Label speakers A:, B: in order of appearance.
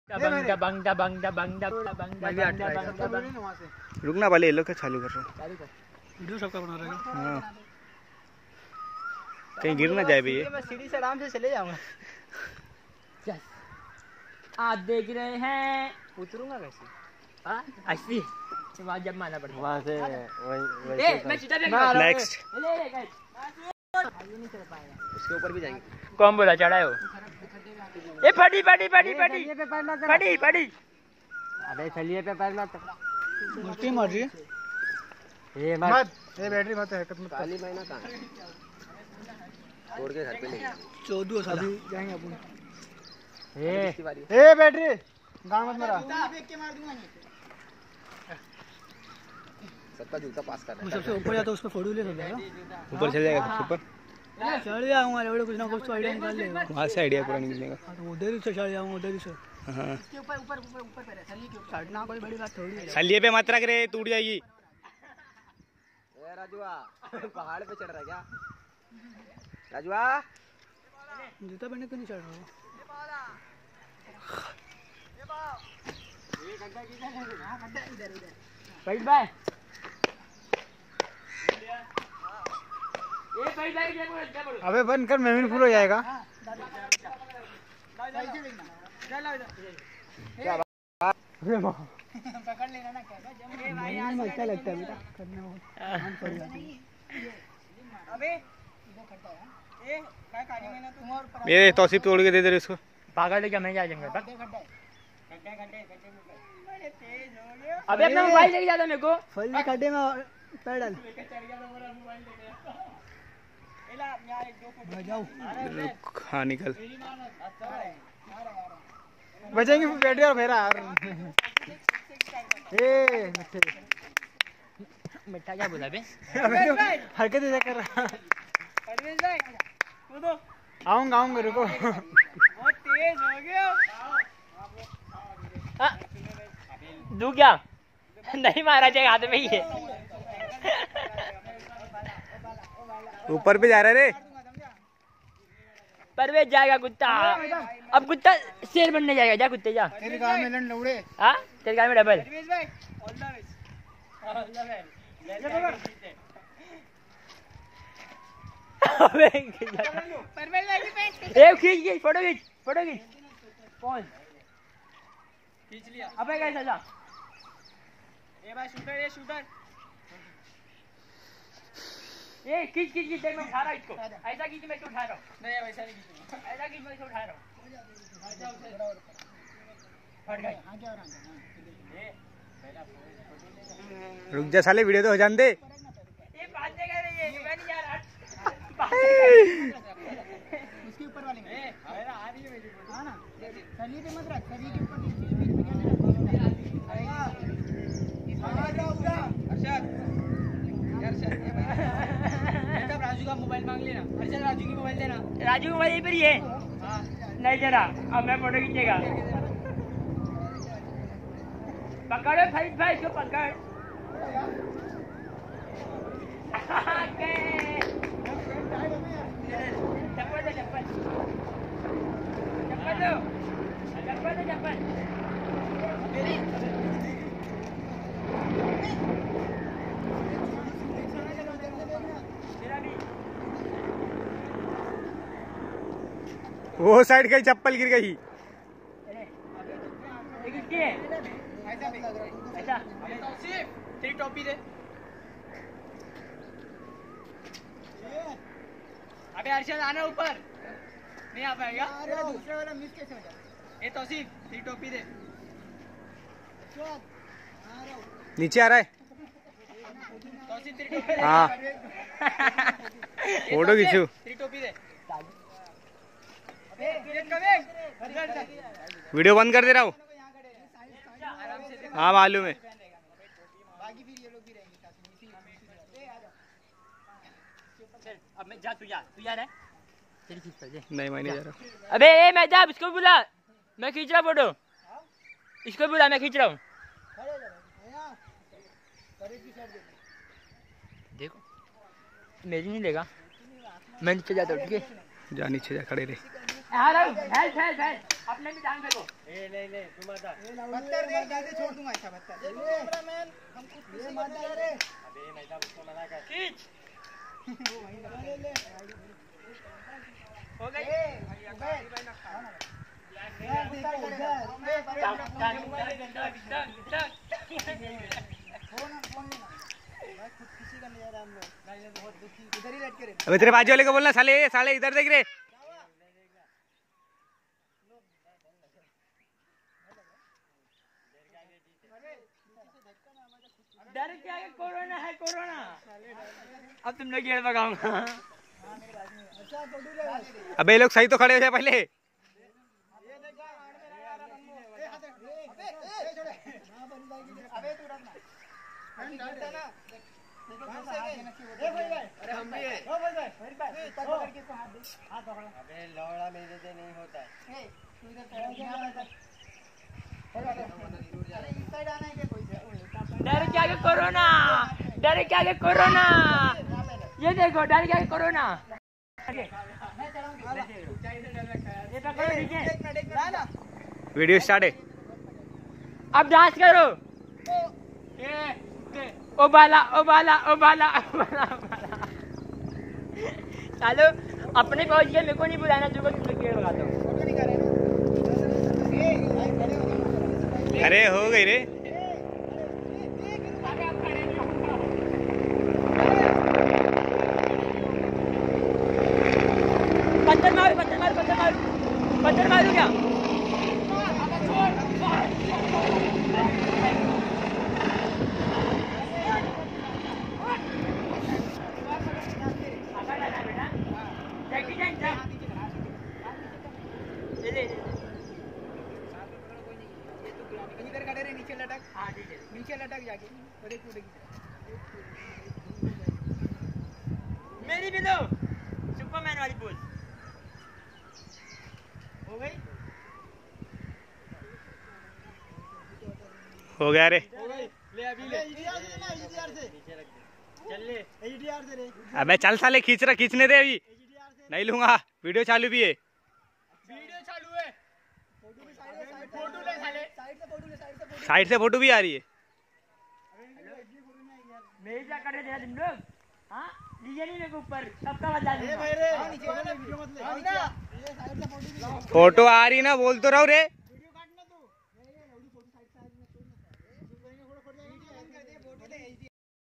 A: रुकना वाले ये लोग चालू कर रहे हैं।
B: वीडियो सबका बना रहा है।
A: हाँ कहीं गिर ना जाए भैया।
C: मैं सीढ़ी से आराम से चले जाऊंगा। आप देख रहे हैं उतरूंगा कैसे? हाँ ऐसी वहाँ जब मारना पड़ेगा वहाँ से
A: नेक्स्ट
C: उसके ऊपर भी जाएंगे। कौन बोला चढ़ा है वो? ये फटी फटी फटी फटी फटी फटी। अबे चलिए पे पैर मत
B: मुट्ठी मार रही है।
C: ये मत
B: ये बैटरी मत हरकत मत।
C: काली महीना कहाँ है? छोड़ के घर पे ले
B: 14 साल जाएंगे अपन।
C: ए
B: बैटरी गांव मत मेरा।
C: सबका जूता पास कर रहा है।
B: सबसे ऊपर जाता उसमें फोटो ले लेगा।
A: ऊपर चल जाएगा सबसे ऊपर
B: चढ़ जाऊंगा लेवल कुछ ना कुछ तो आइडिया निकाल लेगा।
A: वहाँ से आइडिया पूरा निकलने का।
B: तो उधर ही से चढ़ जाऊंगा उधर ही से।
A: हाँ
B: इसके ऊपर ऊपर ऊपर ऊपर पे सली के ऊपर चढ़ना कोई बड़ी बात थोड़ी है।
A: सलिए पे मत रख रे टूट जाएगी।
C: ए राजुआ पहाड़ पे चढ़ रहा है क्या? राजुआ
B: जूता पहनने क्यों नहीं चढ़ रहा?
C: भाई भाई
B: अबे बंद कर मेमोरी फुल हो जाएगा। पकड़ लेना ना क्या लगता है बेटा करने में अबे
A: ये तौसीफ तोड़ के दे दे इसको।
C: पागल है क्या? मैं जा जाऊंगा। अबे अपना मोबाइल लेके जाता मेरे को।
B: फल खड्डे में पैर डाल।
A: हाँ निकल
B: बचेंगे बैटरी और मेरा।
C: मिठा क्या बोला बे?
B: हरकत ऐसा कर रहा। आऊंगा आऊंगा रुको। बहुत तेज हो गया।
C: दू क्या? नहीं मारा जाएगा हाथ में ही है।
A: ऊपर पे जा रहा है रे।
C: परवेज जाएगा कुत्ता। अब कुत्ता शेर बनने जाएगा। जा कुत्ते जा।
B: तेरे गांव में लन लौड़े।
C: हाँ तेरे गाँव में डबल। खींच खींच फोटो खींच फोटो खींच। कौन खींच लिया? अबे कैसा जा? ये भाई शूटर ये शूटर। ये खींच खींच खींच मैं उठा रहा इसको। ऐसा खींच मैं उठा रहा हूँ। नहीं वैसा नहीं खींच। ऐसा खींच मैं उठा रहा हूँ। फट गई।
A: रुक जा साले वीडियो तो हो जाने दे।
C: ये बात देगा रे ये मैं नहीं जा रहा।
B: उसके ऊपर वाले में मेरा आ रही है मेरी फोटो। हां ना सली पे मत रख। सली के ऊपर अरशद राजू का मोबाइल मांग लेना। अरशद राजू की मोबाइल देना।
C: राजू मोबाइल यहीं पर ही है।
B: हां
C: नहीं जरा अब मैं फोटो खींचेगा। पकड़ो भाई भाई इसको पकड़। चप्पल दो चप्पल चप्पल दो चप्पल दो चप्पल।
A: वो साइड गई चप्पल गिर गई।
C: किसकी है? ऐसा
B: तेरी टोपी दे। अबे अरशद आना ऊपर। नहीं आ पाएगा। दूसरा वाला मिस कैसे हो जाएगा? ए तौसीफ तेरी टोपी दे।
A: नीचे आ रहा है।
B: तौसीफ तेरी टोपी दे।
A: हाँ फोटो खींचो।
B: तेरी टोपी दे।
A: वीडियो बंद कर दे रहा हूँ। हाँ मालूम है।
C: अब मैं जा तू जा रहा है। तेरी खींच दे।
A: नहीं मैं नहीं जा रहा।
C: अबे ए मैं जा इसको बुला। मैं खींच रहा फोटो। इसको बुला मैं खींच रहा हूँ। देखो मेरी नहीं लेगा। मैं नीचे जाता हूँ ठीक है?
A: जा नीचे जा खड़े रहे।
C: हेल्प हेल्प हेल्प अपने भी टांग फेंको।
B: ले तुम मत पत्थर दे जल्दी छोड़ दूंगा ऐसा पत्थर कैमरामैन हम कुछ पीछे मत जा रे अबे मैं तो उसको मना कर खींच वो वहीं ले
C: हो गई
B: इधर ही लटके रे
A: अबे तेरे बाजू वाले को बोलना साले साले इधर देख रे।
C: डर क्या है कोरोना है कोरोना। अब तुम लोग गेड़ लगाऊंगा।
A: अबे ये लोग सही तो खड़े हो जाए पहले।
B: अरे हम भी है अबे लौड़ा मेरे से नहीं होता है
C: डर क्या है कोरोना। डर क्या है कोरोना। ये देखो डर क्या है कोरोना। ये पकड़ो ठीक है।
A: वीडियो स्टार्ट है।
C: अब डांस करो। ओबाला ओबाला ओबाला ओबाला चलो अपने पहुंच गए। मेरे को नहीं बुलाना तुमको तुम गेड़ लगा दो।
A: अरे हो गई रे।
C: पत्थर मारो पत्थर मारो पत्थर मारो पत्थर मारो क्या।
B: इधर खड़े रे नीचे लटक
C: हाँ ठीक है
B: नीचे लटक जाके बड़े कूदे की
C: मेरी भी दो सुपरमैन वाली पोज हो गई।
A: हो गया रे।
B: ले अभी ले से चल ले से रे
A: अबे चल साले खींचने दे अभी। नहीं लूंगा वीडियो चालू भी है।
B: वीडियो चालू है फोटो ले साले
A: साइड से फोटो भी आ रही है।
C: मेरी क्या कर रहे थे तुम लोग। हाँ लीजिए नहीं मेरे को ऊपर सबका बजा
B: नीचे वाला वीडियो मत ले
A: फोटो आ रही ना बोल तो रहो रे।